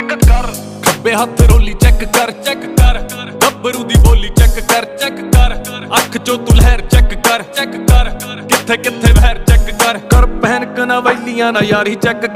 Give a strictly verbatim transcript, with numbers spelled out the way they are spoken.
कर खब्बे हथ रोली चेक कर चेक कर गब्बरू दी बोली चेक कर चेक कर अख चो तू लहर चेक कर चेक कर किथे किथे बहर चेक कर कर पहन कना वैलियां ना यारी चेक